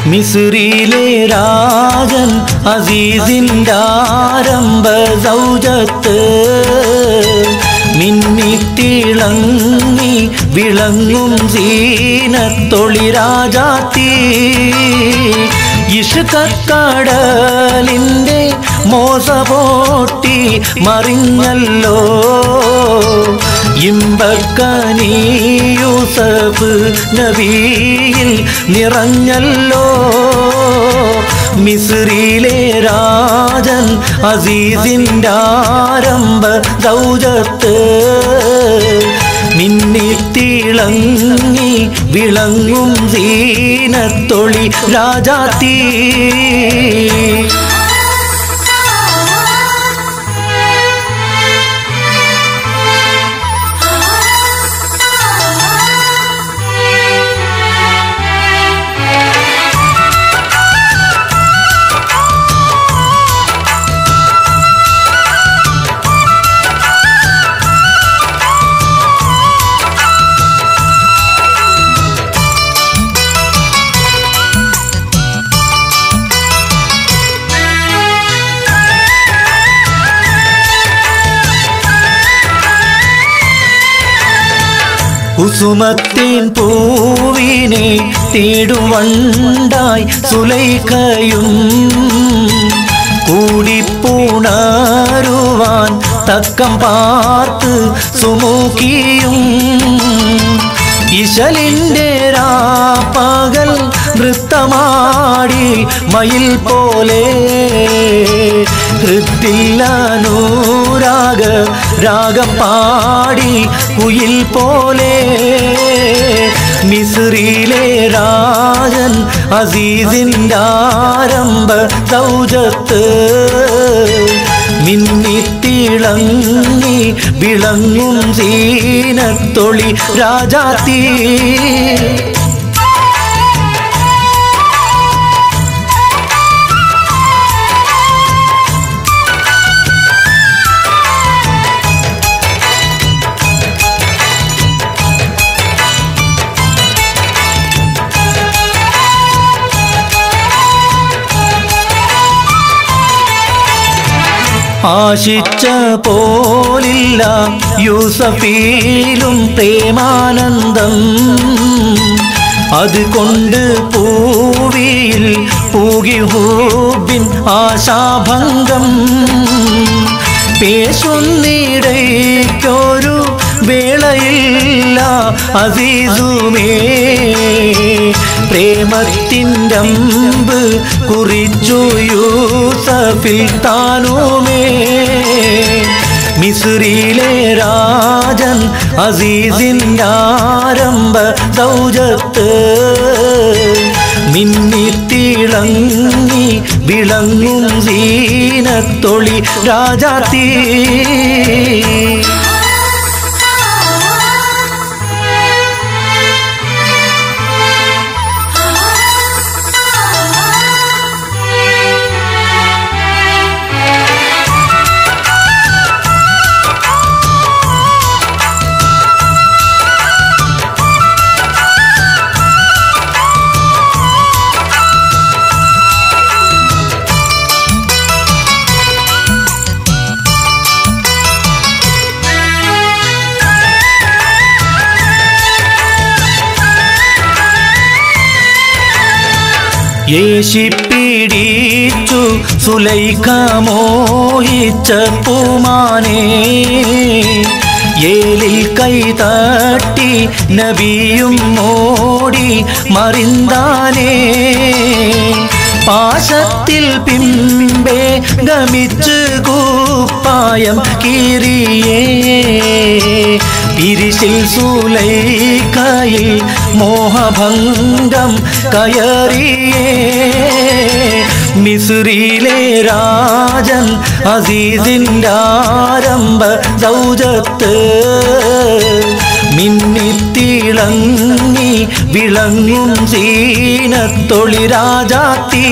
മിസ്രിലെ രാജൻ അസീസിൻ്റെ ആരംഭ സൗജത്ത് മിന്നിത്തിളങ്ങി വിളങ്ങും സീനത്തൊളി രാജാത്തി ഇഷ്കക്കടലിൻ്റെ മോസപോട്ടി മറിഞ്ഞല്ലോ ഇമ്പക്കനി യൂസഫ് നബിയിൽ നിറഞ്ഞല്ലോ മിസ്രിലെ രാജൻ അസീസിൻ്റെ ആരംഭ സൗജത്ത് മിന്നിത്തിളങ്ങി വിളങ്ങും സീനത്തൊളി രാജാത്തി കുസുമത്തിൻ പൂവിനെ തേടുവണ്ടായി സുലൈഖയും കൂടിപ്പുണരുവാൻ തക്കം പാർത്ത് സുമുഖിയും ഇശലിൻ്റെ രാപ്പകൽ നൃത്തമാടി മയിൽ പോലെ ഹൃത്തില്ലനൂരാഗ രാഗം പാടി കുയിൽ പോലെ മിസ്രിലെ രാജൻ അസീസിൻ്റെ ആരംഭ സൗജത്ത് മിന്നിത്തിളങ്ങി വിളങ്ങും സീനത്തൊളി രാജാത്തി ആശിച്ച പോലില്ല യൂസഫിലും പ്രേമാനന്ദം അതുകൊണ്ട് പൂവിയിൽ പൂകി ഹൂബിൻ ആശാഭംഗം പേശുന്നിടയ്ക്കൊരു വേളയില്ല അസീസുമേ പ്രേമത്തിൻ്റെ അമ്പ് കുറിച്ചു യൂസഫിൽ താനുമേ മിസ്രിലെ രാജൻ അസീസിൻ്റെ ആരംഭ സൗജത്ത് മിന്നിത്തിളങ്ങി വിളങ്ങും സീനത്തൊളി രാജാത്തി യേശിപ്പിടിച്ചു സുലൈഖ മോഹിച്ച പൂമാനെ ഏലിൽ കൈ തട്ടി നബിയും മോടി മറിന്താനേ പാശത്തിൽ പിമ്പേ ഗമിച്ച് കുപ്പായം കീറിയേ പിരിശിൽ സുലൈഖയിൽ മോഹഭംഗം കയറിയേ മിസ്രിലെ രാജൻ അസീസിൻ്റെ ആരംഭ സൗജത്ത് മിന്നിത്തിളങ്ങി വിളങ്ങും സീനത്തൊളി രാജാത്തി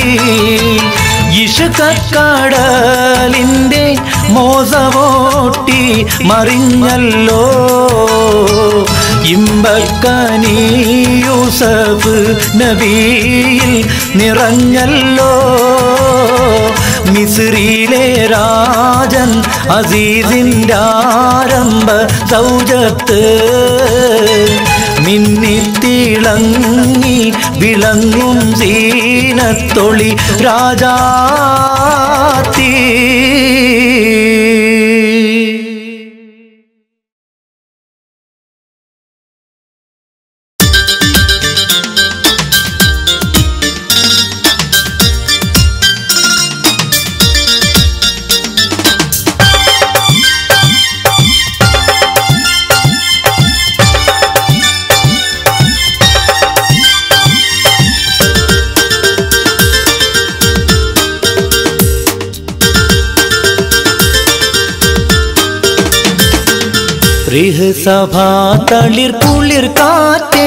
ഇഷ്കക്കടലിൻ്റെ മോസവോട്ടി മറിഞ്ഞല്ലോ ഇമ്പക്കനി യൂസഫ് നബിയിൽ നിറഞ്ഞല്ലോ മിസ്രിയിലെ രാജൻ അസീസിൻ്റെ ആരംഭ സൗജത്ത് മിന്നിത്തിളങ്ങി വിളങ്ങും സീനത്തൊളി രാജാത്തി സഭാ തളിർ കുളിർ കാറ്റേ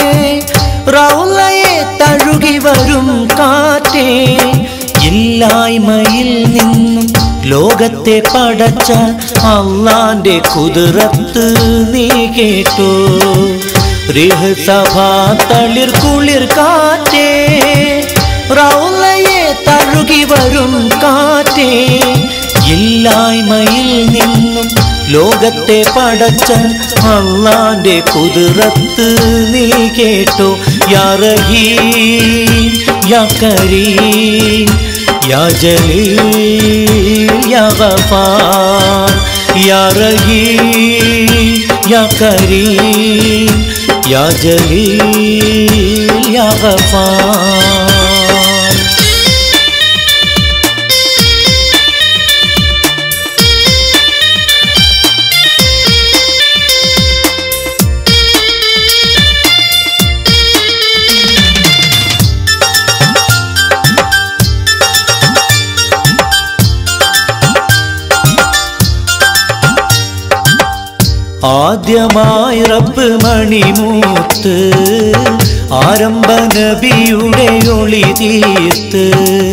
റൗളയെ തഴുകി വരും കാറ്റേ ഇല്ലായ്മയിൽ നിന്നും ലോകത്തെ പടച്ച അള്ളാന്റെ കുതിരത്ത് നീ കേട്ടോ സഭാ തളിർ കുളിർ കാറ്റേ റൗളയെ തഴുകി വരും കാറ്റേ ഇല്ലായ്മയിൽ നിന്നും ലോകത്തെ പടച്ച അള്ളാന്റെ കുതിരത്ത് നീ കേട്ടോ യാ റഹീം യാ കരീം യാ ജലീൽ യാ ഗഫാർ യാ റഹീം യാ കരീം യാ ജലീൽ യാ ഗഫാർ ആദ്യമായി റബ്ബ് മണിമൂത്ത് ആരംഭ നബിയുടെ ഒളി തീർത്ത്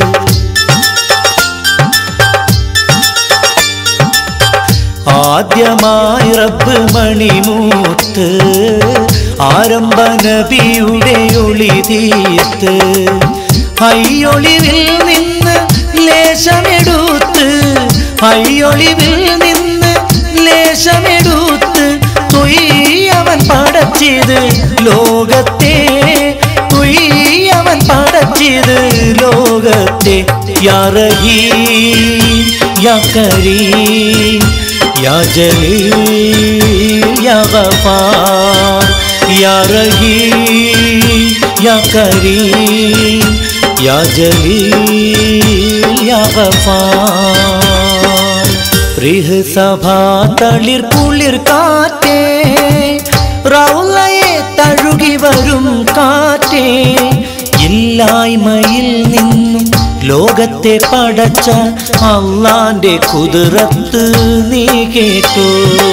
ആദ്യമായി റബ്ബ് മണിമൂത്ത് ആരംഭ നബിയുടെ ഒളി തീർത്ത് അയ്യൊളിവിൽ നിന്ന് ലേശമെടുത്ത് അയ്യൊളിവിൽ നിന്ന് ലേശമെടുത്ത് തുയ്യവൻ പടച്ചത് ലോകത്തെ തുയ്യവൻ പടച്ചത് ലോകത്തെ യാ റഹീം യാ കരീം യാ ജലീൽ യാ ഗഫാർ യാ റഹീം യാ കരീം യാ ജലീൽ യാ ഗഫാർ സഭാ തളിർ കുളിർ കാറ്റേ റൗളയെ തഴുകി വരും കാറ്റേ ഇല്ലായ്മയിൽ നിന്നും ലോകത്തെ പടച്ച അള്ളാന്റെ കുതിരത്ത് നീ കേട്ടോ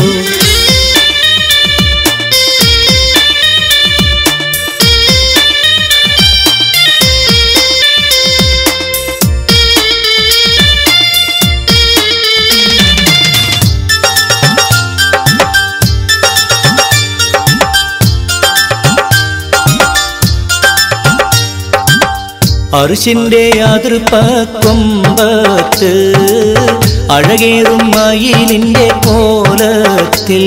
അർശിന്റെ അതിർപ്പക്കൊമ്പത്ത് അഴകേറും മയിലിന്റെ കോലത്തിൽ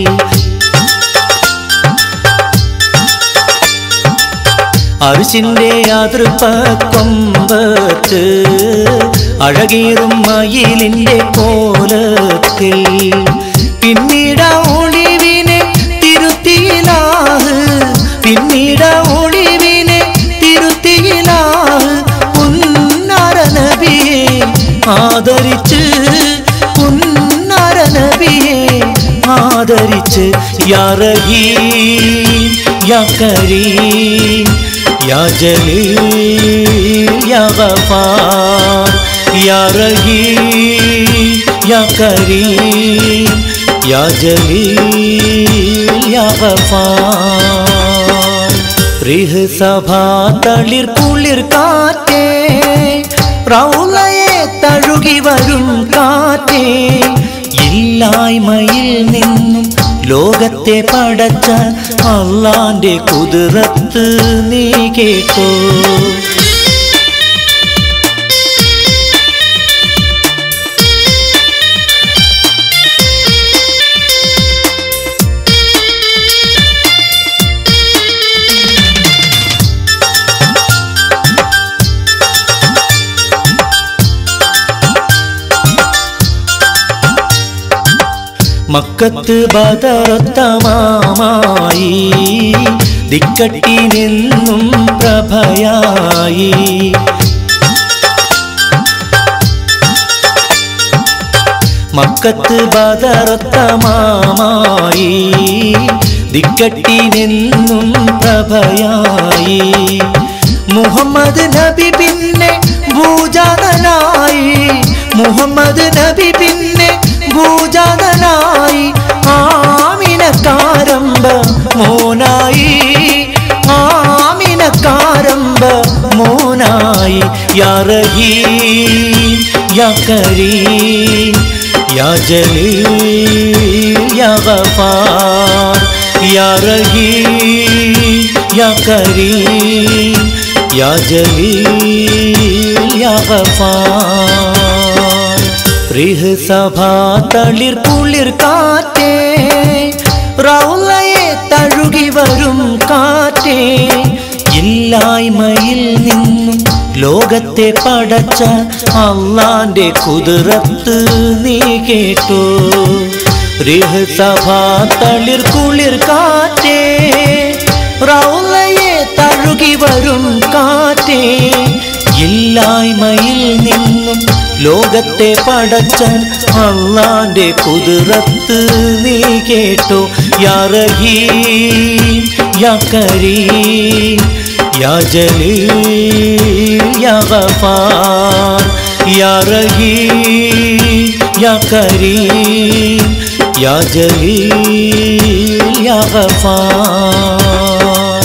അർശിന്റെ അതിർപ്പക്കൊമ്പത്ത് അഴകേറും മയിലിന്റെ കോലത്തിൽ പിന്നീട ഒളിവിനെ തിരുത്തിയിലാഹ് പിന്നീട ഒളിവിനെ തിരുത്തിയിലാഹ് പുന്നാര നബിയെ ആദരിച്ച് പുന്നാര നബിയെ ആദരിച്ച് യാ റഹീം യാ കരീം യാ ജലീൽ യാ ഗഫാർ യാ റഹീം യാ കരീം യാ ജലീൽ യാ ഗഫാർ സഭാ തളിർ കുളിർ കാറ്റേ റൗളയെ തഴുകി വരും കാറ്റേ ഇല്ലായ്മയിൽ നിന്നും ലോകത്തെ പടച്ച അല്ലാന്റെ കുതിരത്ത് നീ കേട്ടോ. മക്കത്ത് ബദറത്തമാമായി ദിക്കട്ടി നിന്നും പ്രഭയായി. മക്കത്ത് ബദറത്തമാമായി ദിക്കട്ടി നിന്നും പ്രഭയായി. മുഹമ്മദ് നബി പിന്നെ ഭൂജാതനായി. മുഹമ്മദ് നബി പിന്നെ ഭൂജാതനായി. ആമിനക്കാരംബ മോനായി. ആമിനക്കാരംബ മോനായി. യാ റഹീം യാ കരീം യാ ജലീൽ യാ ഗഫാർ. യാ റഹീം യാ കരീം യാ ജലീൽ യാ ഗഫാർ. റിഹ്സഭാ തളിർ കുളിർ കാറ്റേ റൗളയെ തഴുകി വരും കാറ്റേ. ഇല്ലായ്മയിൽ നിന്നും ലോകത്തെ പടച്ച അല്ലാന്റെ കുതിരത്ത് നീ കേട്ടോ. റിഹ്സഭാ തളിർ കുളിർ കാറ്റേ റൗളയെ തഴുകി വരും കാറ്റേ. ഇല്ലായ്മയിൽ നിന്നും ലോകത്തെ പടച്ചൻ അല്ലാന്റെ കുതിരത്ത് നീ കേട്ടോ. യാ റഹീം യാ കരീം യാ ജലീൽ യാ ഗഫാർ. യാ റഹീം യാ കരീം യാ ജലീൽ യാ ഗഫാർ.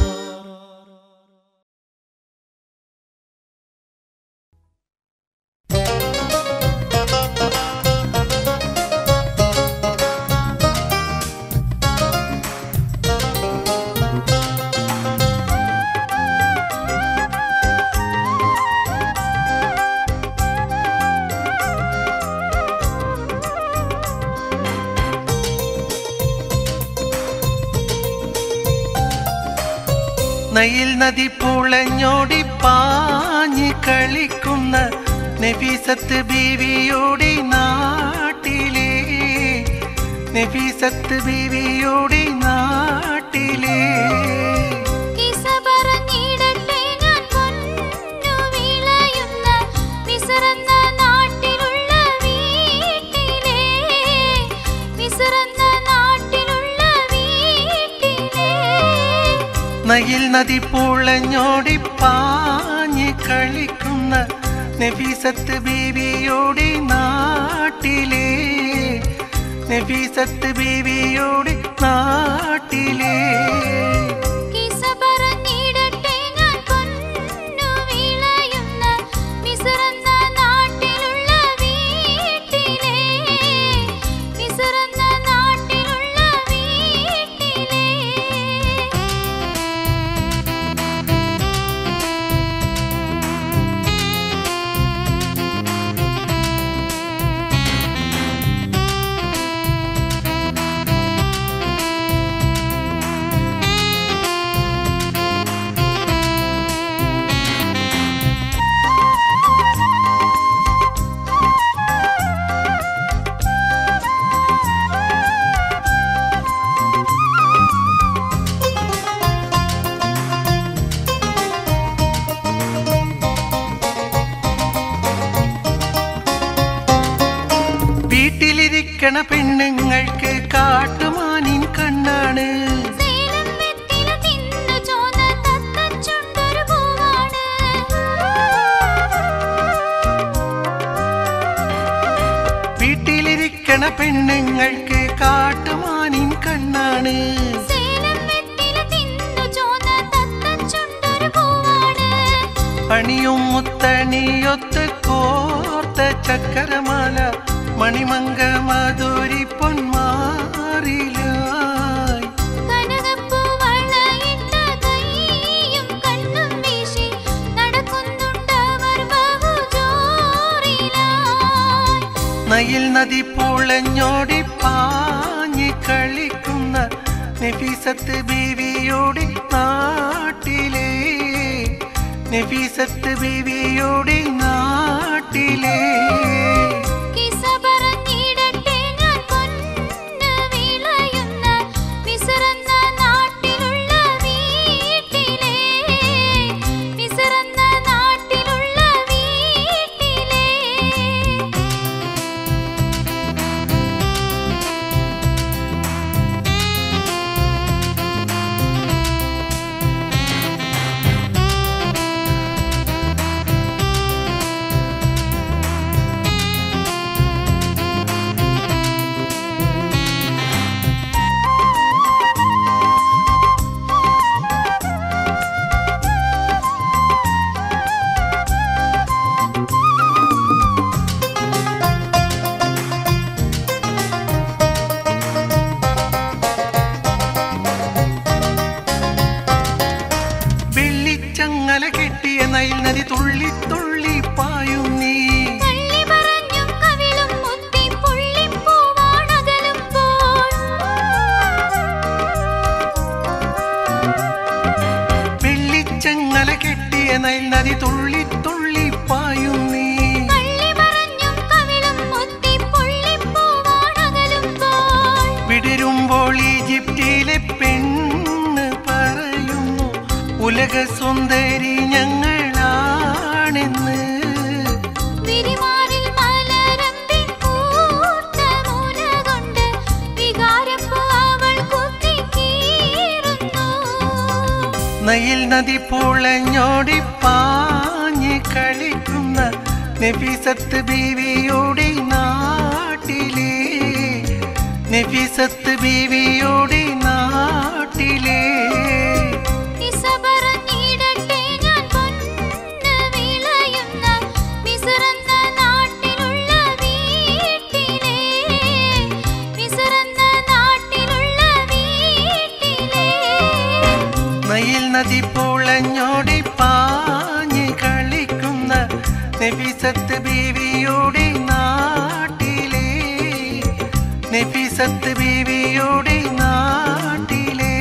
നയിൽ നദി പുളഞ്ഞോടി പാഞ്ഞ് കളിക്കുന്ന നഫീസത്ത് ബീവിയോടി നാട്ടിലെ. നഫീസത്ത് ബീവിയോടി നാട്ടിലെ. നയിൽ നദി പുളഞ്ഞോടി പാഞ്ഞ് കളിക്കുന്ന നഫീസത്ത് ബീവിയോടി നാട്ടിലെ. നഫീസത്ത് ബീവിയോടി നാട്ടിലെ. വീട്ടിലിരിക്കണ പെണ്ണുങ്ങൾക്ക് കാട്ടുമാനിൻ കണ്ണാണ്. വീട്ടിലിരിക്കണ പെണ്ണുങ്ങൾക്ക് കാട്ടുമാനിൻ കണ്ണാണ്. അണിയും മുത്തണിയൊത്ത് കോർത്ത ചക്കരമാല മണിമംഗ മധുരി പൊന്മാറില. നയിൽ നദി പുളഞ്ഞോടി പാഞ്ഞി കളിക്കുന്ന നഫീസത്ത് ബീവിയോടി നാട്ടിലെ നഫീസത്ത് ബീവിയോടി നാട്ടിലെ ചങ്ങല കെട്ടിയ നൈൽ നദി തുള്ളി തുള്ളി പായും നീ വെള്ളിച്ചങ്ങല കെട്ടിയ നൈൽ നദി തുള്ളി തുള്ളി പായും നീ വിടരുമ്പോൾ ഈജിപ്തിലെ പെണ്ണ് പറയുന്നു ഉലക സുന്ദരി ഞങ്ങളാണെന്ന് നയിൽ നദി പുളഞ്ഞോടി പാഞ്ഞി കളിക്കുന്ന നഫീസത്ത് ബീവിയോടി നാട്ടിലെ നഫീസത്ത് ബീവിയോടി നാട്ടിലെ നയിൽ നദി പുളഞ്ഞോടി പാഞ്ഞി കളിക്കുന്ന നഫീസത്ത് ബീവിയോടി നാട്ടിലെ നഫീസത്ത് ബീവിയോടി നാട്ടിലെ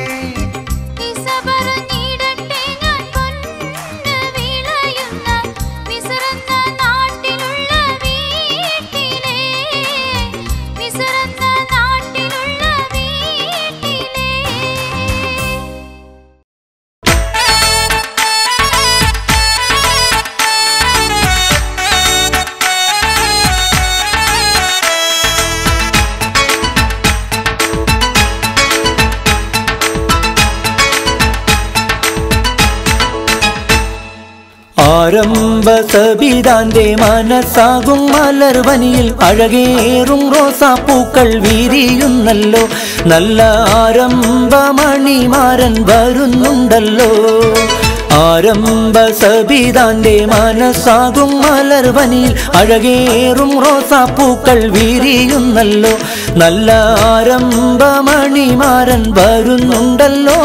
ആരംഭ സബിതാന്റെ മനസ്സാകും മലർവനിയിൽ അഴകേറും റോസാപ്പൂക്കൾ വിരിയുന്നല്ലോ നല്ല ആരംഭമണിമാരൻ വരുന്നുണ്ടല്ലോ ആരംഭ സബിതാന്റെ മനസ്സാകും മലർവനിയിൽ അഴകേറും റോസാപ്പൂക്കൾ വിരിയുന്നല്ലോ നല്ല ആരംഭമണിമാരൻ വരുന്നുണ്ടല്ലോ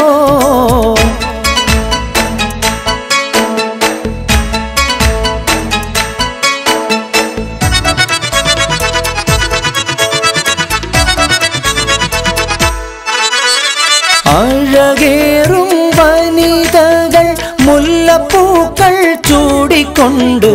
അഴകേറും വനിതകൾ മുല്ലപ്പൂക്കൾ ചൂടിക്കൊണ്ട്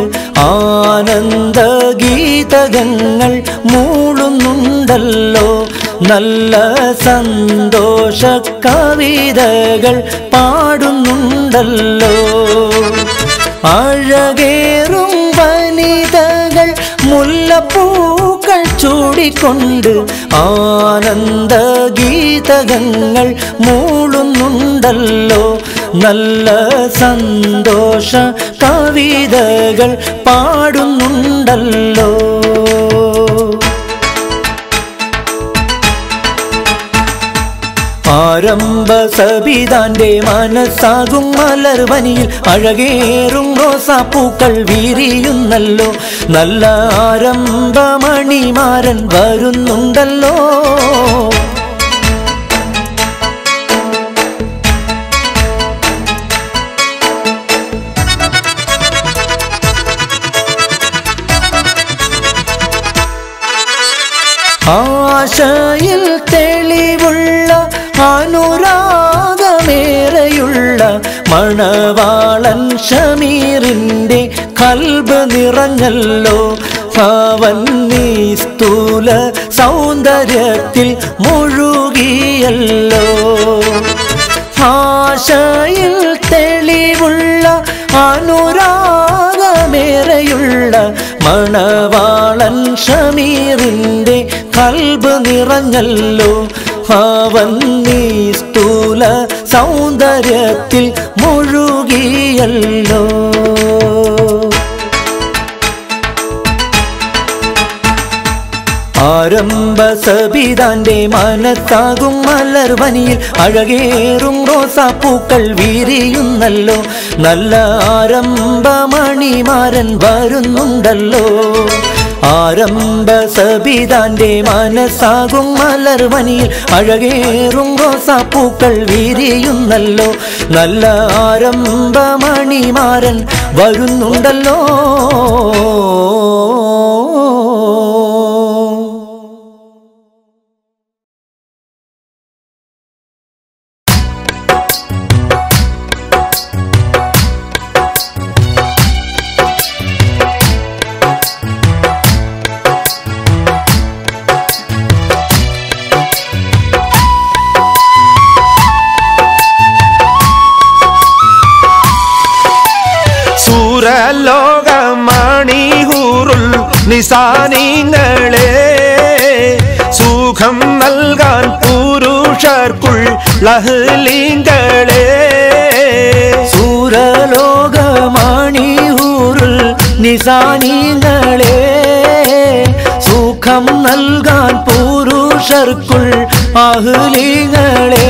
ആനന്ദഗീതകങ്ങൾ മൂളുന്നുണ്ടല്ലോ നല്ല സന്തോഷ കവിതകൾ പാടുന്നുണ്ടല്ലോ അഴകേറും വനിതകൾ മുല്ലപ്പൂക്കൾ ചൂടിക്കൊണ്ട് ആനന്ദഗീതകങ്ങൾ മൂളുന്നുണ്ടല്ലോ നല്ല സന്തോഷ കവിതകൾ പാടുന്നുണ്ടല്ലോ ആരംഭ സബിതാന്റെ മനസ്സാകും മലർവനിയിൽ അഴകേറും റോസാപ്പൂക്കൾ വിരിയുന്നല്ലോ നല്ല ആരംഭമണിമാരൻ വരുന്നുണ്ടല്ലോ ആശയിൽ തെളിവുള്ള അനുരാഗമേറെയുള്ള മണവാളൻ ഷമീറിൻ്റെ കൽബ് നിറഞ്ഞല്ലോ അവൻ നീ സ്ഥൂല സൗന്ദര്യത്തിൽ മുഴുകിയല്ലോ ആശയിൽ തെളിവുള്ള അനുരാഗമേറെയുള്ള മണവാളൻ ഷമീറിൻ്റെ കൽബ് നിറഞ്ഞല്ലോ അവൻ നീ സ്ഥൂല സൗന്ദര്യത്തിൽ മുഴുകിയല്ലോ ആരംഭ സബിതാന്റെ മനത്താകും മലർവനിയിൽ അഴകേറും റോസാപ്പൂക്കൾ വീരിയുന്നല്ലോ നല്ല ആരംഭമണിമാരൻ വരുന്നുണ്ടല്ലോ ആരംഭ സബിതാന്റെ മനസ്സാകും മലർവനിയിൽ അഴകേറും റോസാപ്പൂക്കൾ വീരിയുന്നല്ലോ നല്ല ആരംഭമണിമാരൻ വരുന്നുണ്ടല്ലോ ലോകമണിഹൂറുൽ നിസാനിങ്ങളെ സുഖം നൽകാൻ പുരുഷർക്കുള്ളഹ്ലിങ്ങളെ സൂരലോകമണിഹൂറുൽ നിസാനിങ്ങളെ സുഖം നൽകാൻ പുരുഷർക്കുൾ അഹ്ലിങ്ങളെ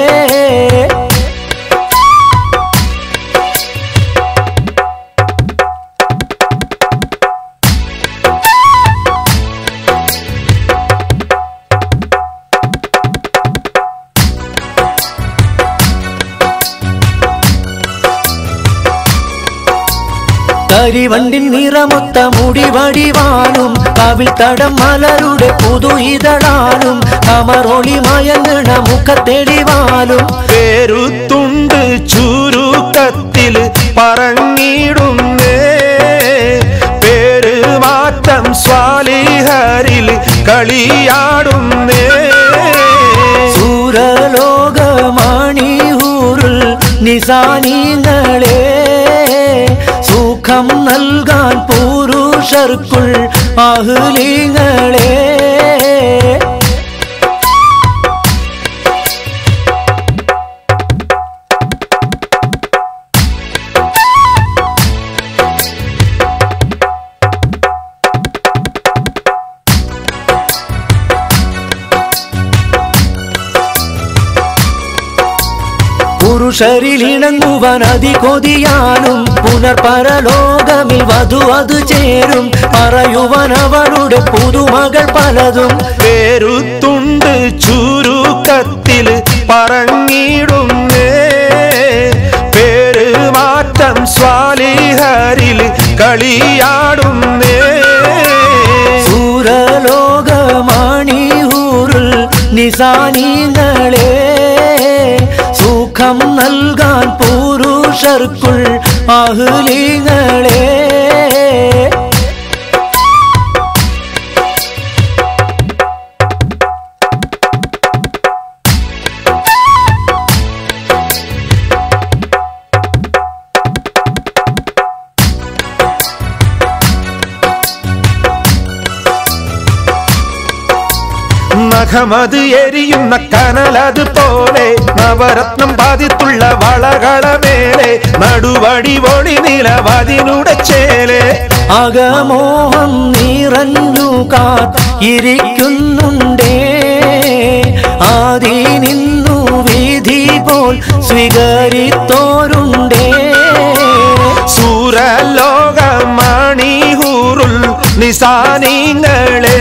കരിവണ്ടിൻ നിറമൊത്ത മുടിവടിവാനും കവിൾ തടം മലരുടെ പുതു ഇതളാനും കമറൊളി മയങ്ങണ മുഖത്തെളിവാലും പേരുത്തുണ്ട് ചുരുക്കത്തിൽ പറഞ്ഞിടുന്നേ പേരുമാറ്റം സ്വാലിഹരിൽ കളിയാടുന്നേ സൂരലോകമണിഹൂറുൽ നിസാനിങ്ങളെ സുഖം നൽകാൻ പുരുഷർക്കുൾ അഹ്ലിങ്ങളെ പുരുഷരിലിണങ്ങുവാൻ അതികൊതിയാനും പുനർപരലോകമിൽ വധു അത് ചേരും പറയുവാൻ അവളുടെ പുതുമകൾ പലതും പേരുത്തുണ്ട് ചുരുക്കത്തിൽ പറഞ്ഞിടുന്നേ പേരുമാറ്റം സ്വാലിഹരിൽ കളിയാടുന്നേ സൂരലോകമണിഹൂറുൽ നിസാനിങ്ങളെ സുഖം നൽകാൻ പുരുഷർക്കുൾ അഹ്ലിങ്ങളെ നഖമത് എരിയുന്ന കനലത് പോലെ നവരത്നം ബാധിത്തുള്ള വളകളമേലെ നടുവടി ഒളി നിലവതിനുടെ ചേലെ അകമോഹം നിറഞ്ഞു കാത്തിരിക്കുന്നുണ്ടേ ആദി നിന്നു വിധി പോൽ സ്വീകരിത്തോരുണ്ടേ സൂരലോകമണിഹൂറുൽ നിസാനിങ്ങളെ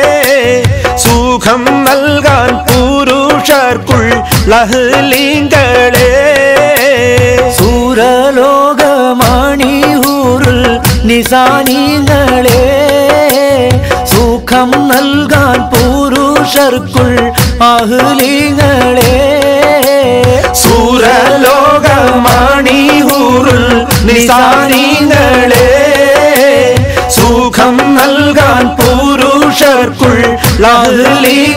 സുഖം നൽകാൻ പുരുഷർക്കുള്ളഹ്ലിങ്ങളെ സൂരലോകമണിഹൂറുൽ നിസാനിങ്ങളെ സുഖം നൽകാൻ പുരുഷർക്കുൾ അഹ്ലീങ്ങളെ സൂരലോകമാണിഹൂറുൽ നിസാനിങ്ങളെ സുഖം നൽകാൻ പുരുഷർക്കുൾ അഹ്ലീ